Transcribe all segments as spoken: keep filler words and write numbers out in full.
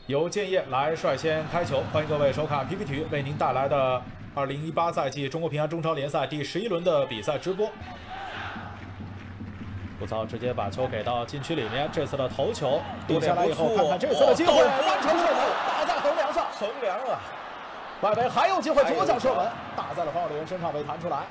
由建业来率先开球，欢迎各位收看 P P 体育为您带来的二零一八赛季中国平安中超联赛第十一轮的比赛直播。布操直接把球给到禁区里面，这次的头球定下来以后，看看这次的机会，完成射门，打在横梁上， 横梁啊！ 外围还有机会，左脚射门，打在了防守队员身上，被弹出来。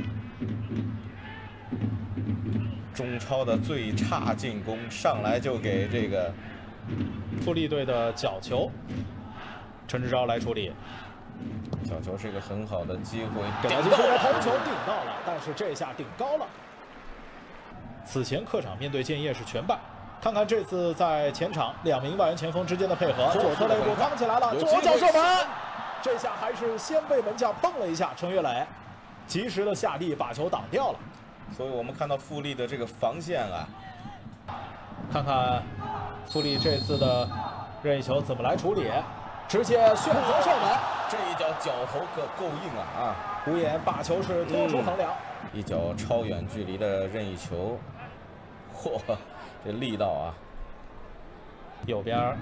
中超的最差进攻，上来就给这个富力队的角球，陈志钊来处理。 角球是一个很好的机会， 给到禁区的头球顶到了，但是这下顶高了。此前客场面对建业是全败，看看这次在前场两名外援前锋之间的配合，左侧肋部刚起来了，左脚射门，这下还是先被门将碰了一下，程岳磊及时的下地把球挡掉了。 所以我们看到富力的这个防线啊， 看看富力这次的任意球怎么来处理，直接选择射门， 这一脚脚头可够硬啊啊！ 胡岩把球是拖出横梁， 嗯、一脚超远距离的任意球，嚯，这力道啊！ 右边。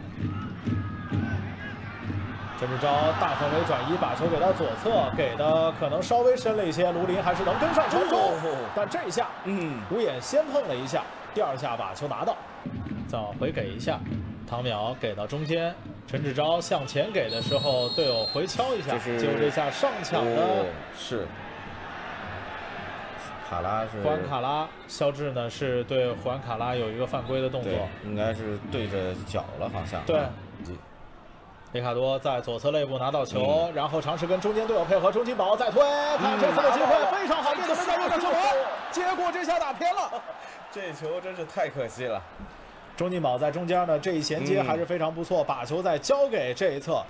陈志钊大范围转移，把球给到左侧，给的可能稍微深了一些，卢林还是能跟上传中，哦、但这一下，嗯，胡衍先碰了一下，第二下把球拿到，再往回给一下，唐淼给到中间，陈志钊向前给的时候，队友回敲一下，结果这下上抢的、 哦、是卡拉是胡安卡拉，肖智呢是对胡安卡拉有一个犯规的动作， 应该是对着脚了，好像对。雷卡多在左侧肋部拿到球，嗯、然后尝试跟中间队友配合，钟金宝再推，看这次的机会非常好，面对门将右脚射门，结果这下打偏了， 这球真是太可惜了。 钟金宝在中间呢，这一衔接还是非常不错，嗯、把球再交给这一侧，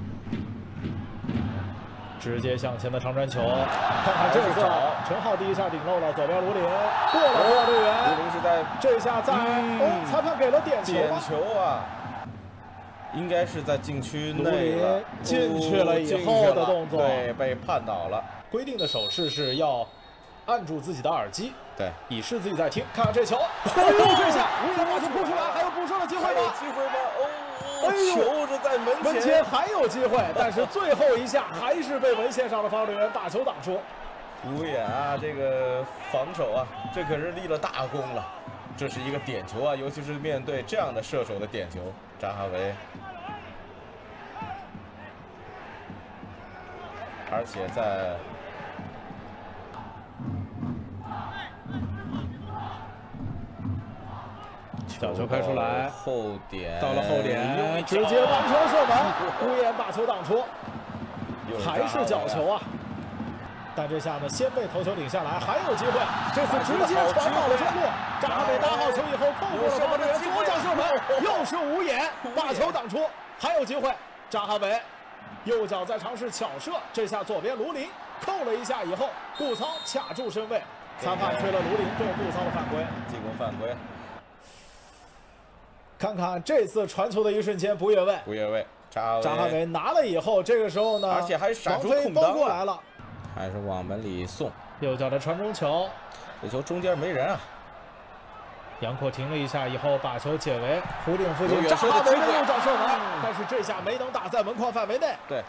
直接向前的长传球，看看这次陈浩第一下顶漏了，左边卢林过了防守队员， 卢林是在这下在、嗯、哦，裁判给了点球， 点球啊。应该是在禁区内了， 进去了以后的动作， 对，被判倒了。 规定的手势是要按住自己的耳机， 对， 以示自己在听。看看这球，哎呦，这下无缘把球扑出来，还有补射的机会吗？ 有机会吗？哦，哎呦，球是在门前， 门前还有机会，但是最后一下还是被门线上的防守队员把球挡出。 无眼啊，这个防守啊，这可是立了大功了。这是一个点球啊，尤其是面对这样的射手的点球，扎哈维，而且在角球开出来， 后点到了后点，直接完成射门，乌眼把球挡出，还是角球啊！但这下呢，先被头球顶下来，还有机会。这次直接传到了中路，扎哈维搭好球以后，扣过了防守队员，左脚射门，又是无眼把球挡出，还有机会。扎哈维右脚在尝试巧射，这下左边卢林扣了一下以后，布操卡住身位，裁判吹了卢林对布操的犯规， 进攻犯规。 看看这次传球的一瞬间不越位， 不越位，扎扎哈维拿了以后，这个时候呢， 而且还闪出空当过来了。 还是往门里送， 右脚的传中球， 这球中间没人啊。 杨阔停了一下以后，把球解围，弧顶附近，扎哈维的右脚射门，但是这下没能打在门框范围内。 对，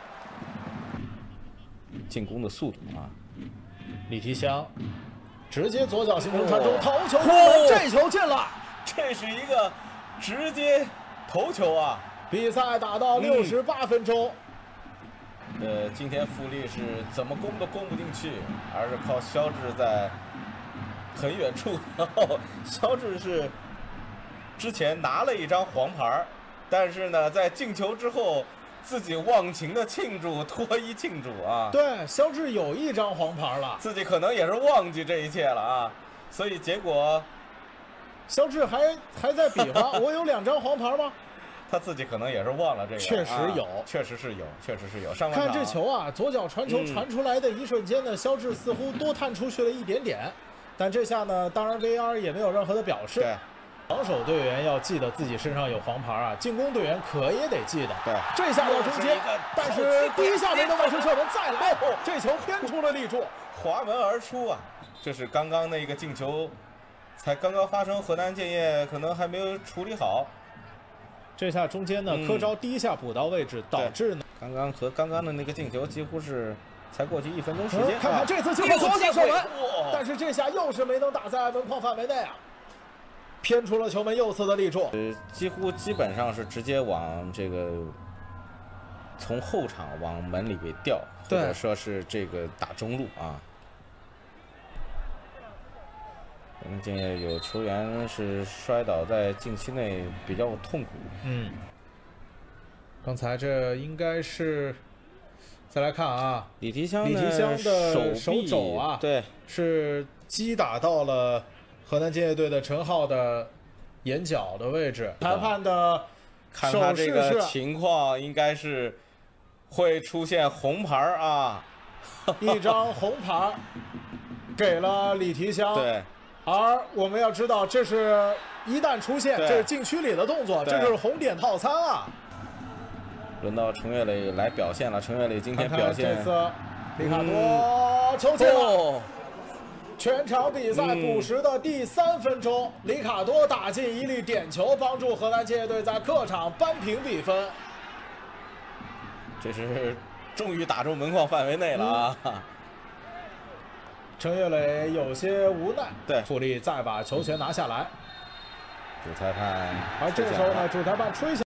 进攻的速度啊！ 李提香直接左脚形成传中，头球攻门，这球进了， 这是一个直接头球啊！ 比赛打到六十八分钟。嗯呃，今天富力是怎么攻都攻不进去，而是靠肖智在很远处。然后肖智是之前拿了一张黄牌，但是呢，在进球之后自己忘情的庆祝，脱衣庆祝啊。 对，肖智有一张黄牌了， 自己可能也是忘记这一切了啊。所以结果， 肖智还还在比划，我有两张黄牌吗？ 他自己可能也是忘了这个， 确实有， 啊、确实是有，确实是有。上看这球啊，左脚传球传出来的一瞬间呢，肖智似乎多探出去了一点点，但这下呢，当然 V R 也没有任何的表示。 对， 防守队员要记得自己身上有黄牌啊，进攻队员可也得记得。 对， 这下到中间，但是第一下没能完成射门，再来，这球偏出了立柱， 滑门而出啊！这是刚刚那个进球，才刚刚发生，河南建业可能还没有处理好。 这下中间呢， 嗯柯昭第一下补到位置，导致呢， 刚刚和刚刚的那个进球几乎是才过去一分钟时间。 嗯看看这次机会又左脚射门， 哇但是这下又是没能打在门框范围内啊，偏出了球门右侧的立柱。 呃，几乎基本上是直接往这个从后场往门里给掉，或者说是这个打中路啊。我们今天有球员是摔倒在禁区内，比较痛苦。 嗯，刚才这应该是，再来看啊， 李提香李提香的手臂肘啊， 对， 是击打到了河南建业队的陈浩的眼角的位置。裁判的看他这个手势是情况，应该是会出现红牌啊， 一张红牌给了李提香。 对。 而我们要知道，这是一旦出现，这是禁区里的动作，这就是红点套餐啊。 轮到程岳磊来表现了，程岳磊今天表现， 看看这次里卡多球进了。 哦全场比赛补时的第三分钟，嗯、里卡多打进一粒点球，帮助河南建业队在客场扳平比分。 这是终于打中门框范围内了啊！嗯程岳磊有些无奈， 对， 富力再把球权拿下来。 主裁判， 而这个时候呢，主裁判吹响。